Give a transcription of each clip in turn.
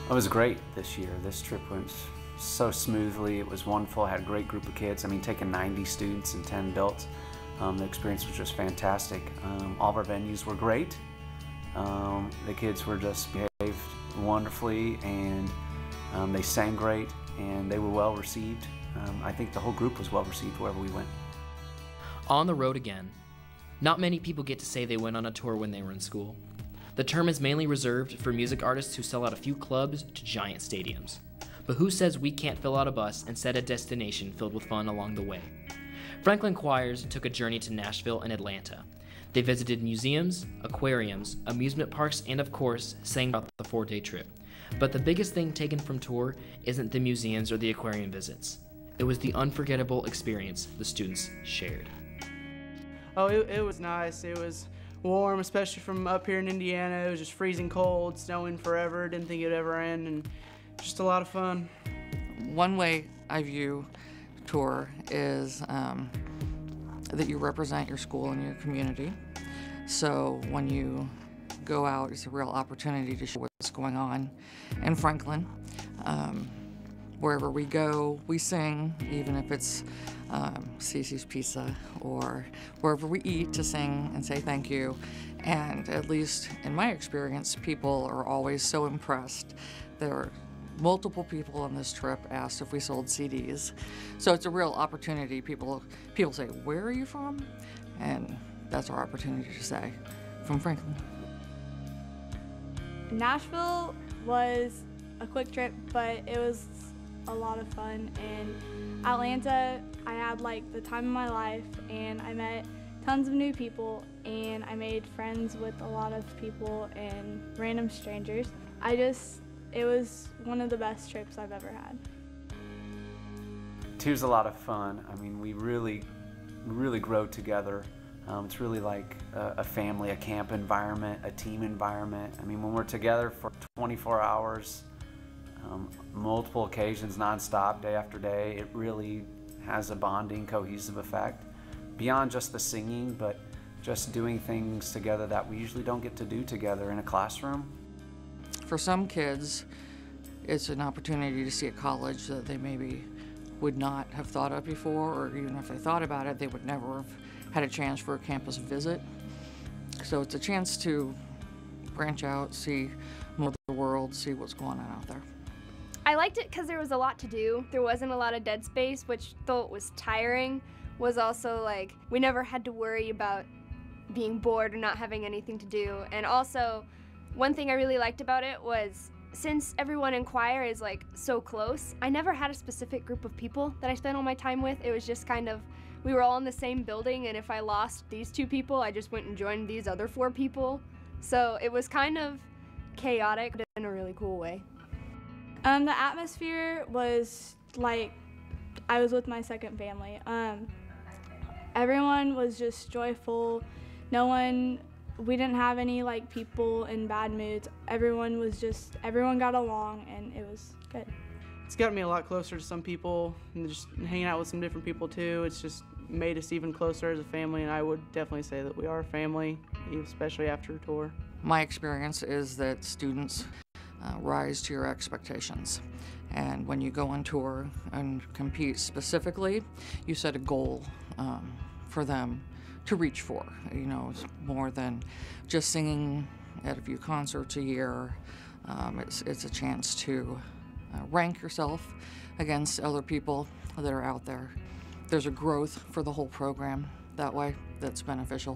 It was great this year. This trip went so smoothly. It was wonderful. I had a great group of kids. I mean, taking 90 students and 10 adults, the experience was just fantastic. All of our venues were great. The kids were just behaved wonderfully, and they sang great, and they were well received. I think the whole group was well received wherever we went. On the road again. Not many people get to say they went on a tour when they were in school. The term is mainly reserved for music artists who sell out a few clubs to giant stadiums. But who says we can't fill out a bus and set a destination filled with fun along the way? Franklin Choirs took a journey to Nashville and Atlanta. They visited museums, aquariums, amusement parks, and of course, sang about the 4-day trip. But the biggest thing taken from tour isn't the museums or the aquarium visits. It was the unforgettable experience the students shared. Oh, it was nice. It was warm, especially from up here in Indiana. It was just freezing cold, snowing forever. Didn't think it'd ever end, and just a lot of fun. One way I view tour is that you represent your school and your community. So when you go out, it's a real opportunity to show what's going on in Franklin. Wherever we go, we sing, even if it's Cece's Pizza or wherever we eat, to sing and say thank you. And at least in my experience, people are always so impressed. There are multiple people on this trip asked if we sold CDs. So it's a real opportunity. People say, "Where are you from?" And that's our opportunity to say, "From Franklin." Nashville was a quick trip, but it was a lot of fun. And Atlanta, I had like the time of my life, and I met tons of new people, and I made friends with a lot of people and random strangers. It was one of the best trips I've ever had. Tour's a lot of fun. I mean, we really grow together. It's really like a family, a camp environment, a team environment. I mean, when we're together for 24 hours, multiple occasions, nonstop, day after day, it really has a bonding, cohesive effect. Beyond just the singing, but just doing things together that we usually don't get to do together in a classroom. For some kids, it's an opportunity to see a college that they maybe would not have thought of before, or even if they thought about it, they would never have had a chance for a campus visit. So it's a chance to branch out, see more of the world, see what's going on out there. I liked it because there was a lot to do. There wasn't a lot of dead space, which, though it was tiring, was also like, we never had to worry about being bored or not having anything to do. And also, one thing I really liked about it was, since everyone in choir is like so close, I never had a specific group of people that I spent all my time with. It was just kind of, we were all in the same building, and if I lost these 2 people, I just went and joined these other 4 people. So it was kind of chaotic, but in a really cool way. The atmosphere was like I was with my second family. Everyone was just joyful. We didn't have any like people in bad moods. Everyone got along, and it was good. It's gotten me a lot closer to some people, and just hanging out with some different people too. It's just made us even closer as a family, and I would definitely say that we are a family, especially after a tour. My experience is that students rise to your expectations. And when you go on tour and compete specifically, you set a goal for them to reach for. You know, it's more than just singing at a few concerts a year. It's a chance to rank yourself against other people that are out there. There's a growth for the whole program that way that's beneficial.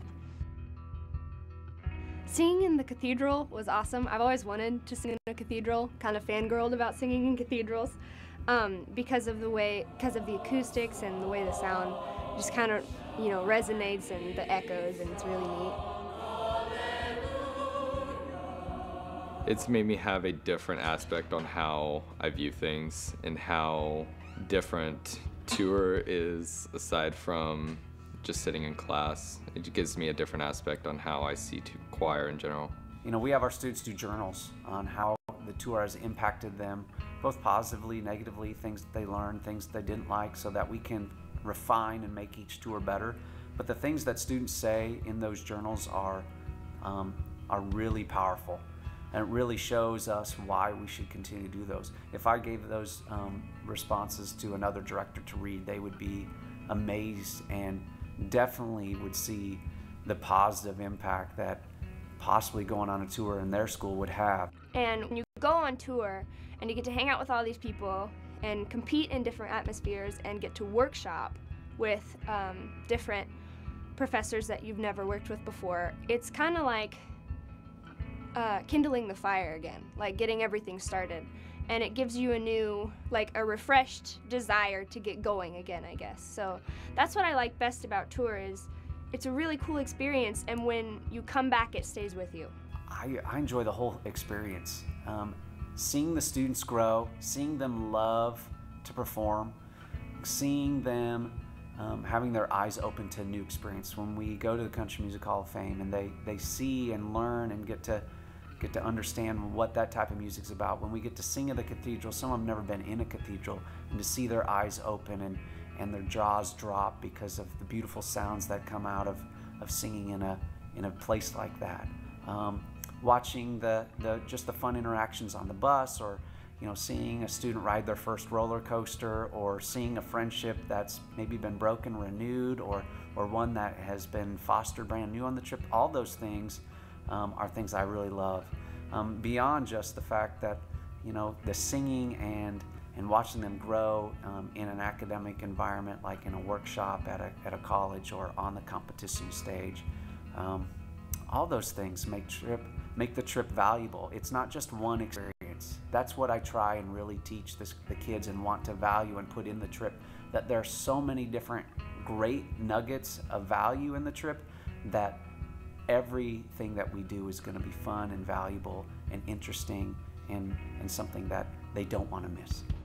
Singing in the cathedral was awesome. I've always wanted to sing in a cathedral, kind of fangirled about singing in cathedrals because of the acoustics and the way the sound just kind of, resonates and the echoes, and it's really neat. It's made me have a different aspect on how I view things and how different tour is aside from just sitting in class. It gives me a different aspect on how I see choir in general. We have our students do journals on how the tour has impacted them, both positively, negatively, things that they learned, things that they didn't like, so that we can refine and make each tour better. But the things that students say in those journals are really powerful. And it really shows us why we should continue to do those. If I gave those responses to another director to read, they would be amazed and definitely would see the positive impact that possibly going on a tour in their school would have. And when you go on tour and you get to hang out with all these people and compete in different atmospheres and get to workshop with different professors that you've never worked with before, it's kind of like kindling the fire again, like getting everything started. And it gives you a new, like a refreshed desire to get going again, I guess. So that's what I like best about tour is it's a really cool experience, and when you come back, it stays with you. I enjoy the whole experience. Seeing the students grow, seeing them love to perform, seeing them having their eyes open to a new experience. When we go to the Country Music Hall of Fame and they see and learn and get to understand what that type of music's about. When we get to sing at the cathedral, some of them have never been in a cathedral, and to see their eyes open and their jaws drop because of the beautiful sounds that come out of singing in a place like that. Watching just the fun interactions on the bus, or seeing a student ride their first roller coaster, or seeing a friendship that's maybe been broken renewed, or one that has been fostered brand new on the trip. All those things are things I really love. Beyond just the fact that the singing and watching them grow in an academic environment, like in a workshop at a college or on the competition stage. All those things make the trip valuable. It's not just one experience. That's what I try and really teach the kids and want to value and put in the trip, that there are so many different great nuggets of value in the trip that everything that we do is going to be fun and valuable and interesting and something that they don't want to miss.